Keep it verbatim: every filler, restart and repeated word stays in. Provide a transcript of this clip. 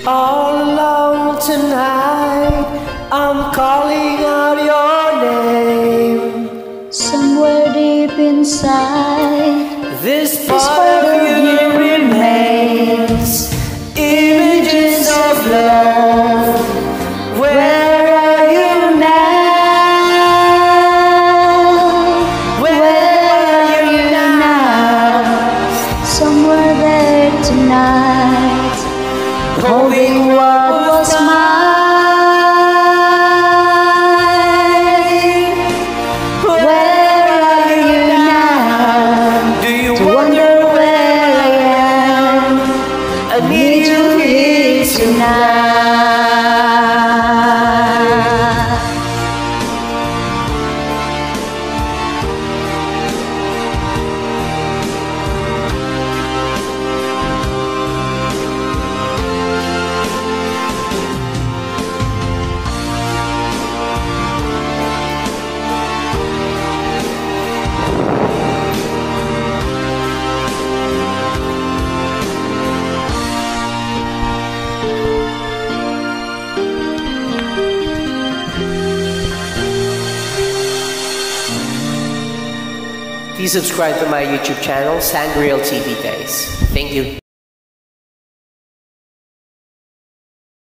All alone tonight, I'm calling out your name. Somewhere deep inside, this part of you remains. Images of love, where are you now? Where are you now? Somewhere there tonight, holding what was mine. Where are you now? Do you To wonder where I am? I need you here tonight. Please subscribe to my YouTube channel, Sangreal T V guys. Thank you.